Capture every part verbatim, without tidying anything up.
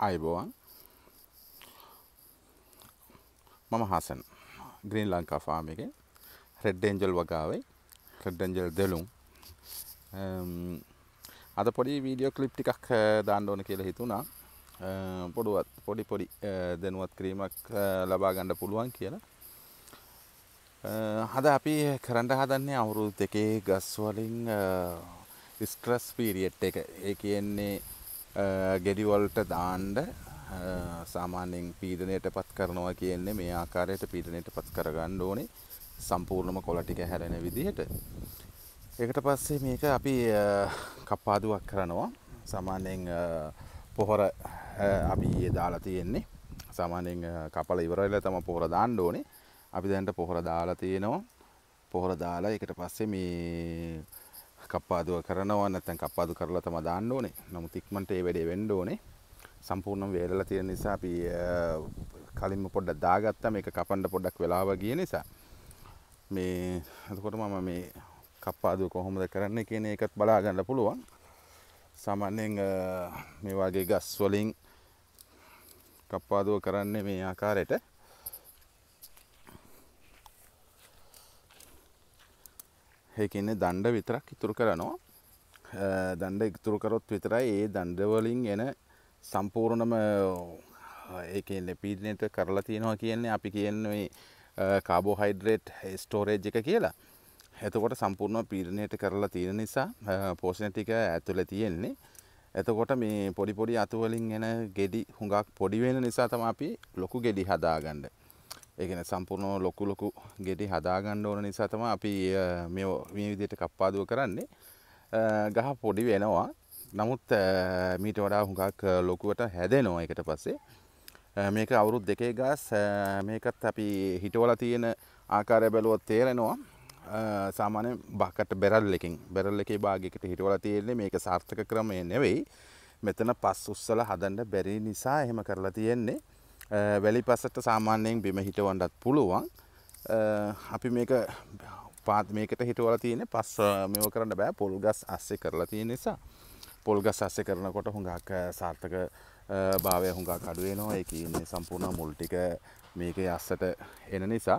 අයිබෝවන් මම Hasan green Lanka farm එකේ රෙඩ් ඒන්ජල් වගාවේ රෙඩ් ඒන්ජල් දෙලුම් අද පොඩි වීඩියෝ ක්ලිප් ටිකක් දාන්න ඕන කියලා හිතුණා පොඩුවත් පොඩි පොඩි දැනුවත් කිරීමක් ලබා ගන්න පුළුවන් කියලා අද අපි කරන්න හදන්නේ අවුරුදු දෙකේ ගස් වලින් ස්ට්‍රෙස් පීරියඩ් එක ඒ කියන්නේ ගෙඩි වලට දාන්න සාමාන්‍යයෙන් පීඩනයටපත් කරනවා කියන්නේ මේ ආකාරයට පීඩනයටපත් කරගන්න ඕනේ සම්පූර්ණම කොළ ටික හැරෙන විදිහට. ඒකට පස්සේ මේක අපි කප්පාදුවක් කරනවා. සාමාන්‍යයෙන් පොහොර අපි ඊයේ දාලා තියෙන්නේ. සාමාන්‍යයෙන් කපලා ඉවර වෙලා තමයි පොහොර දාන්න ඕනේ. අපි දැන්ට පොහොර දාලා තියෙනවා. පොහොර දාලා ඒකට පස්සේ මේ කප්පාදුව කරනවා නැත්නම් කප්පාදු කරලා තමයි දාන්න ඕනේ. නමුත් ඉක්මනට ඒ වැඩේ වෙන්න ඕනේ. සම්පූර්ණයෙන් වේලලා තියෙන නිසා අපි කලින්ම පොඩ්ඩක් දාගත්තා. මේක කපන්න පොඩ්ඩක් වෙලාව ගිය නිසා මේ එතකොට මම මේ කප්පාදුව කොහොමද කරන්නේ කියන එකත් බලා ගන්න පුළුවන්. සාමාන්‍යයෙන් මේ වගේ ගස් වලින් කප්පාදුව කරන්නේ මේ ආකාරයට. ඒ කියන්නේ දණ්ඩ විතරක් ඉතුරු කරනවා. දණ්ඩ ඉතුරු කරොත් විතරයි ඒ දණ්ඩ වලින් එන සම්පූර්ණම ඒ කියන්නේ පීඩනයට කරලා තියෙනවා කියන්නේ අපි කියන්නේ කාබෝහයිඩ්‍රේට් ස්ටෝරේජ් එක කියලා. එතකොට සම්පූර්ණ පීඩනයට කරලා තියෙන නිසා පෝෂණ ටික ඇතුලේ තියෙන්නේ. එතකොට මේ පොඩි පොඩි අතු වලින් එන ගෙඩි හුඟක් පොඩි වෙන නිසා තමයි අපි ලොකු ගෙඩි හදාගන්නේ. ඒ කියන්නේ සම්පූර්ණ ලොකු ලොකු ගෙඩි හදා ගන්න ඕන නිසා තමයි අපි මේ මේ විදිහට කප්පාදුව කරන්නේ. ගහ පොඩි වෙනවා. නමුත් මීට වඩා හුඟක් ලොකුවට හැදෙනවා ඒකට පස්සේ. මේක අවුරුදු දෙකේ ගස් මේකත් අපි හිටවලා තියෙන ආකාරය බැලුවොත් තේරෙනවා. සාමාන්‍ය බකට බැරල් එකකින් බැරල් එකේ භාගයකට හිටවලා තියෙන්නේ මේක සාර්ථක ක්‍රමය නෙවෙයි. මෙතන පස් උස්සලා හදන්න බැරි නිසා එහෙම කරලා තියෙන්නේ. වැලි පසට සාමාන්‍යයෙන් බිම හිටවන්නත් පුළුවන්. අපි මේක පාත් මේකට හිටවලා තියෙන්නේ පස් මේව කරන්න බෑ පොල් ගස් අස්සේ කරලා තියෙන නිසා. පොල් ගස් අස්සේ කරනකොට හුඟක් සාර්ථක භාවය හුඟක් අඩු වෙනවා. ඒ කියන්නේ සම්පූර්ණ මුල් ටික මේකේ අස්සට එන නිසා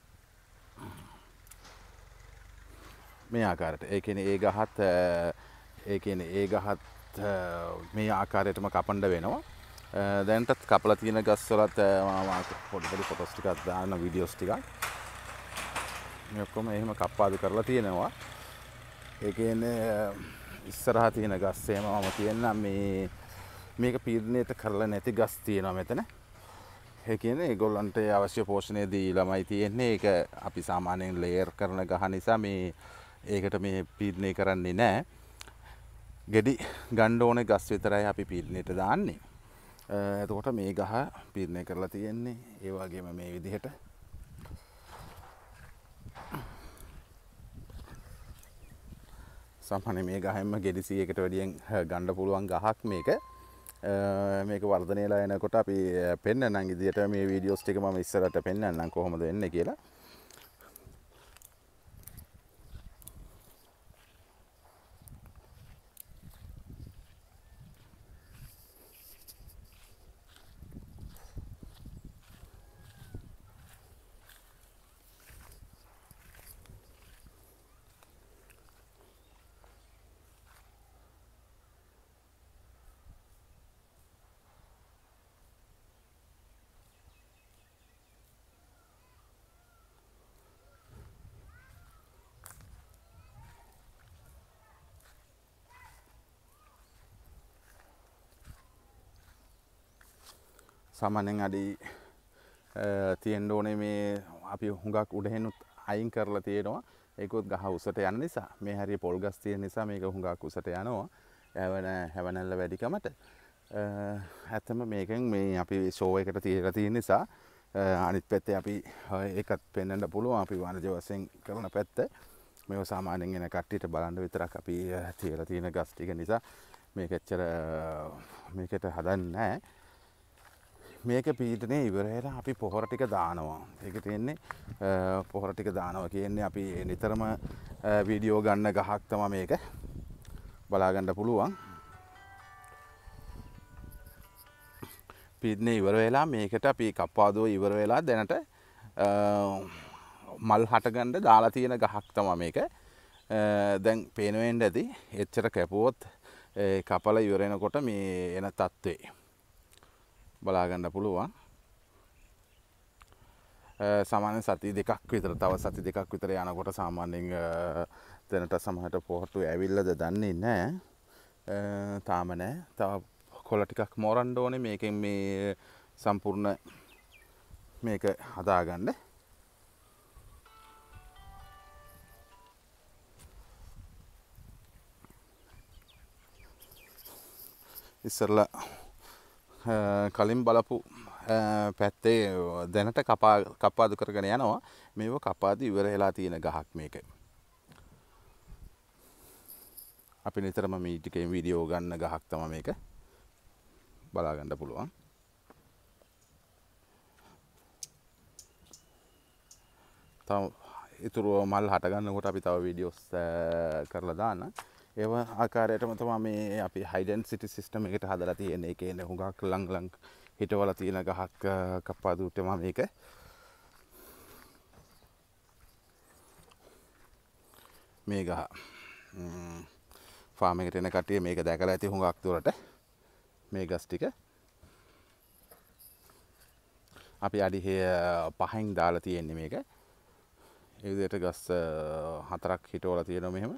මේ ආකාරයට. ඒ කියන්නේ ඒ ගහත් ඒ කියන්නේ ඒ ගහත් මේ ආකාරයටම කපන්න වෙනවා. දැන්ටත් කපලා තියෙන ගස් වලත් මම පොඩි පොඩි ෆොටෝස් ටිකක් දාන වීඩියෝස් ටිකක් මේ ඔක්කොම එහෙම කප්පාදු කරලා තියෙනවා. ඒ කියන්නේ ඉස්සරහා තියෙන ගස් එහෙම මම කියන්නම් මේ මේක පීඩනයට කරලා නැති ගස් තියෙනවා මෙතන. ඒ කියන්නේ ඒගොල්ලන්ට අවශ්‍ය පෝෂණය දීලාමයි තියෙන්නේ. ඒක අපි සාමාන්‍යයෙන් ලේයර් කරන ගහ නිසා මේ ඒකට මේ පීඩනය කරන්නේ නැහැ. ගෙඩි ගන්න ඕනේ ගස් විතරයි අපි පීඩනයට දාන්නේ. එතකොට මේ ගහ පීඩනය කරලා තියෙන්නේ ඒ වගේම මේ විදිහට සාමාන්‍ය මේ ගහෙන්ම ගෙඩි සීයකට වැඩියෙන් ගන්න පුළුවන් ගහක් මේක. මේක වර්ධනයලා එනකොට අපි පෙන්නන්නම් ඉදිරියට මේ වීඩියෝස් ටික මම ඉස්සරහට පෙන්නන්නම් කොහොමද වෙන්නේ කියලා. සාමාන්‍යයෙන් අඩි තියෙන්න ඕනේ මේ අපි හුඟක් උඩහෙනුත් අයින් කරලා තියෙනවා. ඒකත් ගහ උසට යන නිසා මේ හරිය පොල් ගස් තියෙන නිසා මේක හුඟක් උසට යනවා. හැවන හැවනල්ල වැඩිකමට. ඇත්තම මේකෙන් මේ අපි ෂෝ එකට තියලා තියෙන නිසා අනිත් පැත්තේ අපි ඒකත් පෙන්වන්න පුළුවන්. අපි වාණිජ වශයෙන් කරන පැත්ත මේව සාමාන්‍යයෙන් එන කට්ටියට බලන්න විතරක් අපි තියලා තියෙන ගස් ටික නිසා මේක ඇත්තට මේකට හදන්නේ නැහැ. මේක පීඩනේ ඉවර වෙලා අපි පොහොර ටික දානවා. ඒක තියෙන්නේ පොහොර ටික දානවා කියන්නේ අපි නිතරම වීඩියෝ ගන්න ගහක් තමයි මේක. බලා ගන්න පුළුවන්. පීඩනය ඉවර වෙලා මේකට අපි කප්පාදුව ඉවර වෙලා දැනට මල් හටගන්න දාලා තියෙන ගහක් තමයි මේක. දැන් පේනවෙන්න ඇති එච්චර කැපුවොත් කපල ඉවර වෙනකොට මේ එන තත්ත්වේ බලා ගන්න පුළුවන්. සාමාන්‍යයෙන් සති දෙකක් විතර තව සති දෙකක් විතර යනකොට සාමාන්‍යයෙන් දැනට සමහරට පොහට්ටු ඇවිල්ලාද දන්නේ නැහැ. තාම නැහැ. තව කොළ ටිකක් මෝරන්න ඕනේ මේකෙන් මේ සම්පූර්ණ මේක හදාගන්න. ඉස්සරලා කලින් බලපු පැත්තේ දැනට කපා කපාදු කරගෙන යනවා. මේව කපාදු ඉවර වෙලා තියෙන ගහක් මේක. අපි නිතරම මේ ටිකේ වීඩියෝ ගන්න ගහක් තමයි මේක. බලා ගන්න පුළුවන්. තව ඉතුරු මල් හට ගන්නකොට අපි තව වීඩියෝස් කරලා දාන්න. ඒව ආකාරයටම තමයි මේ අපි හයිඩෙන්සිටි සිස්ටම් එකට හදලා තියෙන්නේ. ඒ කියන්නේ හුඟක් ලං ලං හිටවල තියෙන ගහක් කප්පාදුට තමයි මේක. මේ ගහ ෆාම් එකට එන කට්ටිය මේක දැකලා ඇති හුඟක් දුරට. මේ ගස් ටික අපි අඩි පහෙන් දාලා තියෙන්නේ මේක. ඒ විදිහට ගස් හතරක් හිටවලා තියෙනවා මෙහෙම.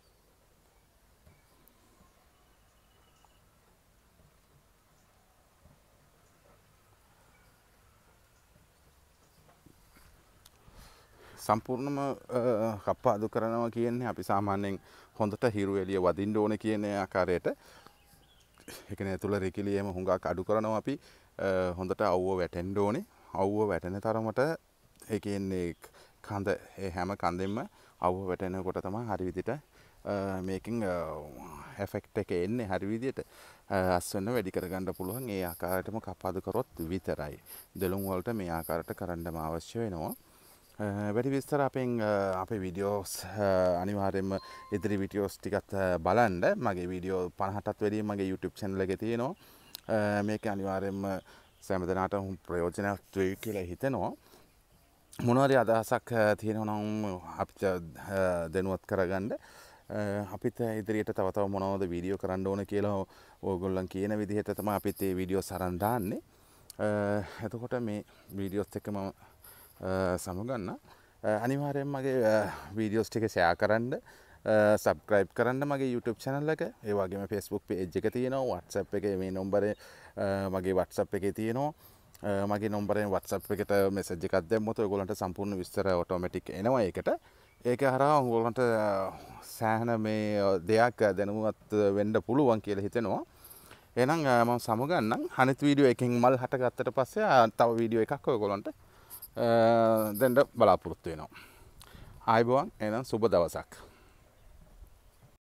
සම්පූර්ණම කප්පාදු කරනවා කියන්නේ අපි සාමාන්‍යයෙන් හොඳට හිරු එළිය වදින්න ඕනේ කියන ආකාරයට. ඒ කියන්නේ තුල රිකිලියම හුඟක් අඩු කරනවා අපි. හොඳට අවුව වැටෙන්න ඕනේ. අවුව වැටෙන තරමට ඒ කියන්නේ කඳ ඒ හැම කඳෙම අවුව වැටෙනකොට තමයි හරි විදිහට මේකෙන් එෆෙක්ට් එක එන්නේ හරි විදිහට අස්වැන්න වැඩි කරගන්න පුළුවන්. ඒ ආකාරයටම කප්පාදු කරොත් විතරයි. දෙළුම් වලට මේ ආකාරයට කරන්නම අවශ්‍ය වෙනවා. වැඩි විස්තර අපෙන් අපේ වීඩියෝස් අනිවාර්යයෙන්ම ඉදිරි වීඩියෝස් ටිකත් බලන්න. මගේ වීඩියෝ පනහටත් වැඩිය මගේ YouTube channel එකේ තියෙනවා. මේක අනිවාර්යයෙන්ම සෑම දිනකටම ප්‍රයෝජනවත් වෙයි කියලා හිතෙනවා. මොනවාරි අදහසක් තියෙනවා නම් අපිට දැනුවත් කරගන්න. අපිට ඉදිරියට තව තව මොනවද වීඩියෝ කරන්න ඕන කියලා ඕගොල්ලන් කියන විදිහට තමයි අපිත් මේ වීඩියෝස් අරන් දාන්නේ. එතකොට මේ වීඩියෝස් එක මම සමුගන්න. අනිවාර්යෙන් මගේ වීඩියෝස් ටික ෂෙයා කරන්න, සබ්ස්ක්‍රයිබ් කරන්න මගේ YouTube channel එක. ඒ වගේම Facebook page එක තියෙනවා. WhatsApp එකේ මේ නම්බරේ මගේ WhatsApp එකේ තියෙනවා. මගේ නම්බරෙන් WhatsApp එකට message එකක් දැම්මොත් ඔයගොල්ලන්ට සම්පූර්ණ විස්තර ඔටෝමැටික් එනවා ඒකට. ඒක හරහා ඔයගොල්ලන්ට සෑහෙන මේ දෙයක් දැනුවත් වෙන්න පුළුවන් කියලා හිතෙනවා. එහෙනම් මම සමුගන්නම්. අනිත් වීඩියෝ එකකින් මල් හට ගත්තට පස්සේ තව වීඩියෝ එකක් ඔයගොල්ලන්ට දෙන්න බලාපොරොත්තු වෙනවා. ආයුබෝවන්. එහෙනම් සුබ දවසක්.